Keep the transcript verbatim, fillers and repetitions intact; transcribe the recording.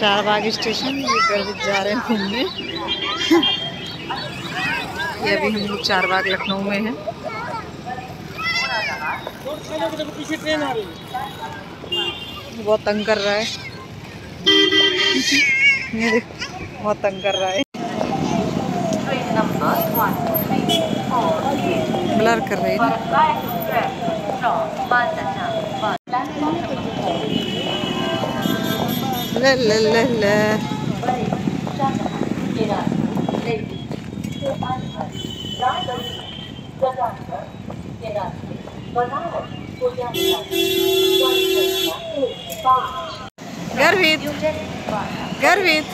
Charbagh station, ये गर्वित जा रहे हैं घूमने। ये अभी हम लोग चारबाग लखनऊ में हैं। पीछे ट्रेन आ रही है, बहुत तंग कर रहा है। ये देखो बहुत तंग कर रहा है, ब्लर कर रही है। ले ले ले ले गर्वित गर्वित